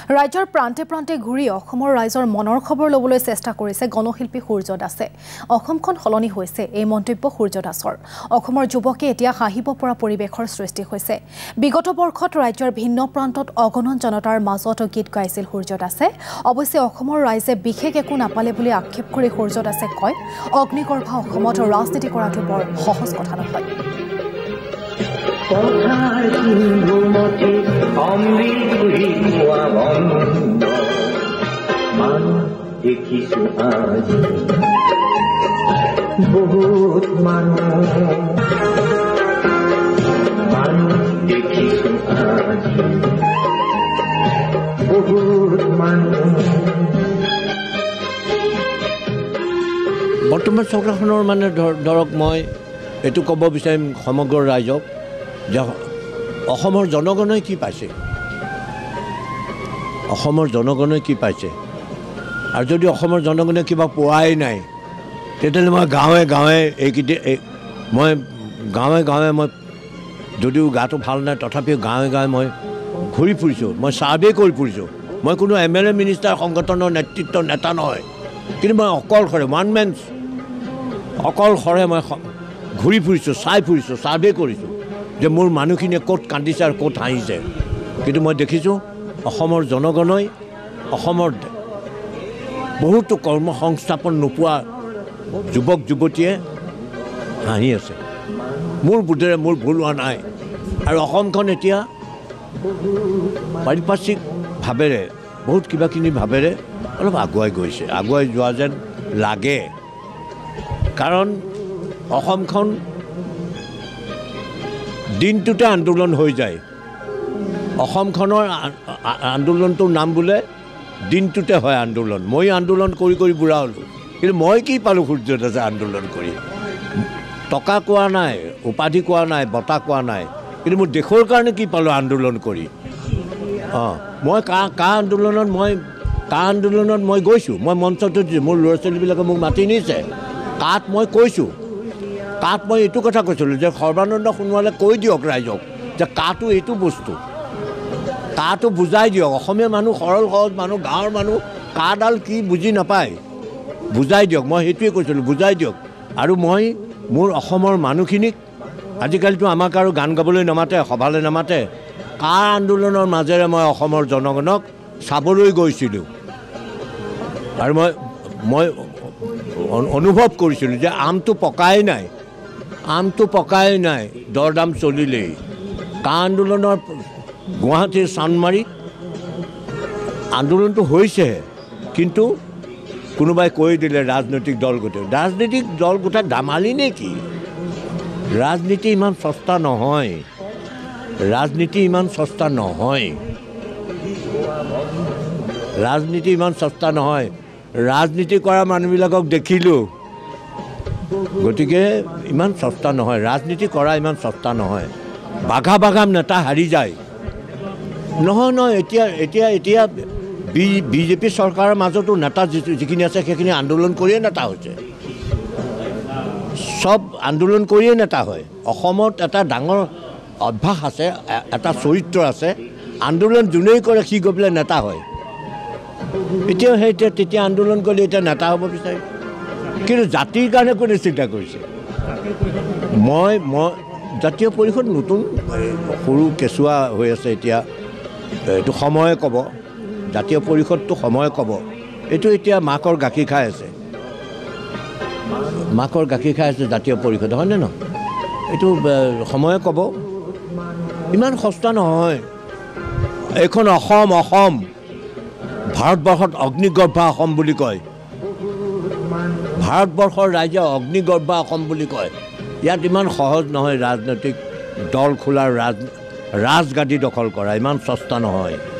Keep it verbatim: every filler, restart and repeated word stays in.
ৰাজ্যৰ প্ৰান্তে প্ৰান্তে ঘূৰি অসমৰ ৰাইজৰ মনৰ খবৰ ল'বলৈ চেষ্টা কৰিছে গণশিল্পী সূৰ্য দাসে। অসমখন সলনি হৈছে এই মন্তব্য সূৰ্য দাসৰ। অসমৰ যুৱকে এতিয়া হাঁহিব পৰা পৰিৱেশৰ সৃষ্টি হৈছে। বিগত বৰ্ষত ৰাজ্যৰ ভিন্ন প্ৰান্তত অগণন জনতাৰ মাজত গীত গাইছিল সূৰ্য দাসে। অৱশ্যে অসমৰ ৰাইজে বিশেষ একো নাপালে বুলি আক্ষেপ কৰি সূৰ্য দাসে কয়, অগ্নিগৰ্ভ অসমত ৰাজনীতি কৰাটো বৰ সহজ কথা নহয়। কথার সিন্ধুমতি অমৃতুরি কোয়া বন্ধ মানুষ দেখিছো আজ বহুত মানুষ মানুষ দেখিছো আজ বহুত মানুষ। বৰ্তমান চৰকাৰখনৰ মানে ধৰক মই এইটো ক'ব বিচাৰিম সমগ্ৰ ৰাইজক যে অসমৰ জনগণে কি পাইছে, অসমৰ জনগণে কি পাইছে। আৰু যদি অসমৰ জনগণে কিবা পোৱাই নাই তেতিয়াহ'লে মই গাঁৱে গাঁৱে এইকেইটা মই গাঁৱে গাঁৱে মই যদিও গাটো ভাল নাই তথাপিও গাঁৱে গাঁৱে মই ঘূৰি ফুৰিছোঁ, মই ছাৰ্ভে কৰি ফুৰিছোঁ। মই কোনো এম এল এ মিনিষ্টাৰ সংগঠনৰ নেতৃত্ব নেতা নহয়, কিন্তু মই অকলশৰে ওৱান মেন অকলশৰে মই ঘূৰি ফুৰিছোঁ, চাই ফুৰিছোঁ, ছাৰ্ভে কৰিছোঁ যে মোৰ মানুহখিনিয়ে ক'ত কান্দিছে আৰু ক'ত হাঁহিছে। কিন্তু মই দেখিছোঁ অসমৰ জনগণই অসমৰ বহুতো কৰ্ম সংস্থাপন নোপোৱা যুৱক যুৱতীয়ে হাঁহি আছে। মোৰ বোধেৰে মোৰ ভুল হোৱা নাই। আৰু অসমখন এতিয়া পাৰিপাৰ্শ্বিক ভাৱেৰে বহুত কিবাকিনি ভাৱেৰে অলপ আগুৱাই গৈছে, আগুৱাই যোৱা যেন লাগে। কাৰণ অসমখন দিনটোতে আন্দোলন হৈ যায়। অসমখনৰ আন্দোলনটোৰ নাম বোলে দিনটোতে হয় আন্দোলন। মই আন্দোলন কৰি কৰি বুঢ়া হ'লোঁ, কিন্তু মই কি পালোঁ সূৰ্য দাসে আন্দোলন কৰি? টকা কোৱা নাই, উপাধি কোৱা নাই, বঁটা কোৱা নাই, কিন্তু মোৰ দেশৰ কাৰণে কি পালোঁ আন্দোলন কৰি? অঁ মই কা কা আন্দোলনত মই কা আন্দোলনত মই গৈছোঁ, মই মঞ্চটো মোৰ ল'ৰা ছোৱালীবিলাকে মোক মাতি নিছে। কাত মই কৈছোঁ, কাক মই এইটো কথা কৈছিলোঁ যে সৰ্বানন্দ সোণোৱালে কৈ দিয়ক ৰাইজক যে কাটো এইটো বস্তু, কাটো বুজাই দিয়ক। অসমীয়া মানুহ সৰল সহজ মানুহ, গাঁৱৰ মানুহ কাডাল কি বুজি নাপায়, বুজাই দিয়ক। মই সেইটোৱে কৈছিলোঁ, বুজাই দিয়ক। আৰু মই মোৰ অসমৰ মানুহখিনিক আজিকালিতো আমাক আৰু গান গাবলৈ নামাতে, সভালৈ নামাতে। কা আন্দোলনৰ মাজেৰে মই অসমৰ জনগণক চাবলৈ গৈছিলোঁ। আৰু মই মই অনুভৱ কৰিছিলোঁ যে আমটো পকাই নাই, আমটো পকাই নাই, দৰদাম চলিলেই। কা আন্দোলনৰ গুৱাহাটীৰ চান্দমাৰীত আন্দোলনটো হৈছেহে, কিন্তু কোনোবাই কৈ দিলে ৰাজনৈতিক দল গোটেই। ৰাজনৈতিক দল গোটেই দামালি নে কি? ৰাজনীতি ইমান সস্তা নহয়, ৰাজনীতি ইমান সস্তা নহয়, ৰাজনীতি ইমান সস্তা নহয়। ৰাজনীতি কৰা মানুহবিলাকক দেখিলোঁ, গতিকে ইমান সস্তা নহয়, ৰাজনীতি কৰা ইমান সস্তা নহয়। বাঘা বাঘা নেতা হাৰি যায়। নহয় নহয় এতিয়া এতিয়া এতিয়া বি বিজেপি চৰকাৰৰ মাজতো নেতা যিখিনি আছে সেইখিনি আন্দোলন কৰিয়ে নেতা হৈছে, চব আন্দোলন কৰিয়ে নেতা হয়। অসমত এটা ডাঙৰ অভ্যাস আছে, এটা চৰিত্ৰ আছে, আন্দোলন যোনেই কৰে সি গৈ পেলাই নেতা হয়। এতিয়াও সেই তেতিয়া আন্দোলন কৰিলে এতিয়া নেতা হ'ব বিচাৰে, কিন্তু জাতিৰ কাৰণে কোনে চিন্তা কৰিছে? মই মই জাতীয় পৰিষদ নতুন সৰু কেঁচুৱা হৈ আছে এতিয়া, এইটো সময়ে ক'ব, জাতীয় পৰিষদটো সময়ে ক'ব। এইটো এতিয়া মাকৰ গাখীৰ খাই আছে, মাকৰ গাখীৰ খাই আছে জাতীয় পৰিষদ, হয়নে নহয়? এইটো সময়ে ক'ব। ইমান সস্তা নহয় এইখন অসম। অসম ভাৰতবৰ্ষত অগ্নিগৰ্ভ অসম বুলি কয়, ভাৰতবৰ্ষৰ ৰাইজে অগ্নিগৰ্ভ অসম বুলি কয়। ইয়াত ইমান সহজ নহয় ৰাজনৈতিক দল খোলাৰ, ৰাজ ৰাজগাদী দখল কৰা ইমান সস্তা নহয়।